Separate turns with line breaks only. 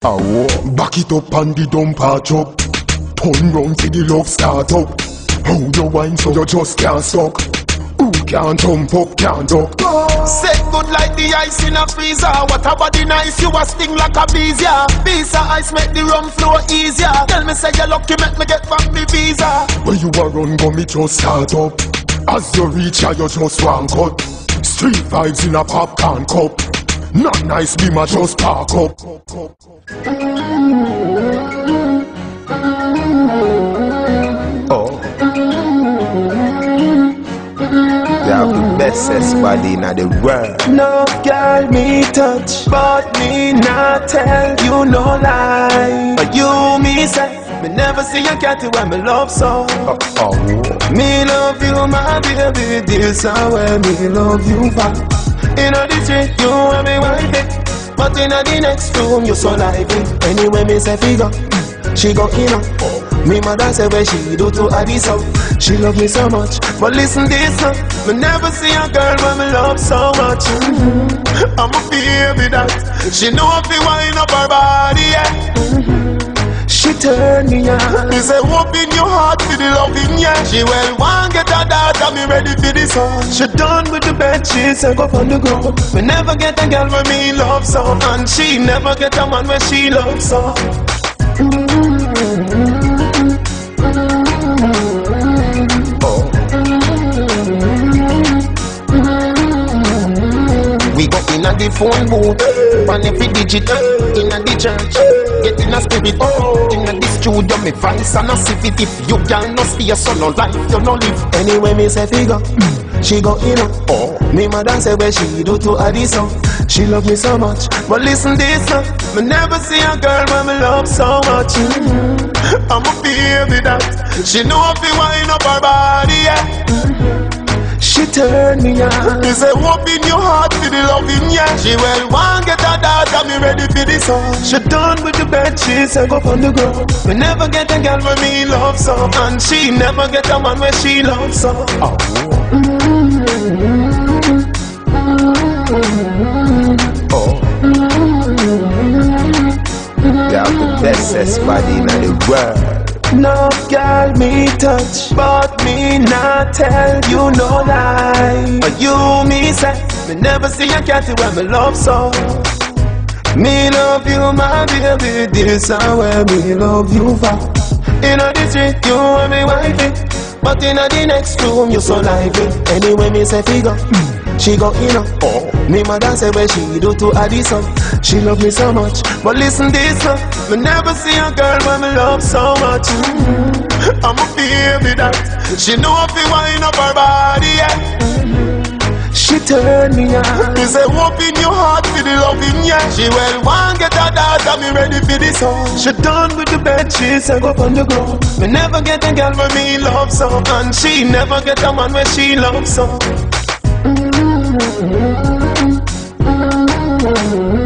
Back it up and the dump patch up. Turn round till the love start up. How you wine so you just can't stop. Who can't jump up, can't duck.
Set good like the ice in a freezer. What a body nice, you a sting like a bees, yeah. Piece of ice make the rum flow easier. Tell me say you're lucky, make me get back me visa.
When you a run, go me just start up. As you reach her, you just one cut. Street vibes in a popcorn cup. Not nice, be my just park up.
You have the bestest body in the world.
No girl me touch, but me not tell you no lie. But you me say, me never see a cat when me love so. Me love you my baby, this is where me love you back. In the street you and me wife, but in the next room you so lively. Anyway me say figure, she go in her. Me mother say where she do to Addison. She love me so much, but listen this me never see a girl when me love so much. I'm a baby that she know if you wind up her body, yeah. She turn me on. Me say open your heart for the loving, yeah. She well want get her daughter, me ready for this song. She done with the bed, she say go on the ground. Me never get a girl when me love so, and she never get a man when she love so. We go in a the phone booth, and every digital in a the church. Get in a spirit, in a the studio, me voice and a sip it. If you can no stay so no life, you no live. Anyway, me say figure, she go in me mother say where she do to Addison. She love me so much, but listen this me never see a girl when me love so much. I'm a baby that she know if you wind up her body, yeah. She turn me on. Me say open your heart for the loving, yeah. She well want get her daughter, me ready for this song. She done with the bed, she say go on the ground. Me never get a girl when me love so, and she never get a man when she love so.
You have the bestest body in the world.
No girl me touch, but me not tell you no lie. But you me say, me never see a cat when me love so. Me love you my baby, this is where me love you for. In the street you and me wifey, but in the next room you so lively. Anyway me say figure, she go in her. Me mother say where she do to Addison. She love me so much, but listen this me never see a girl when me love so much. I'm a baby that she know if you wind up her body, yeah. She turn me on. Me say open your heart for the loving, yeah. She well want get her daughter, me ready for this song. She done with the bed, she say go on the ground. Me never get a girl when me love so, and she never get a man when she love so.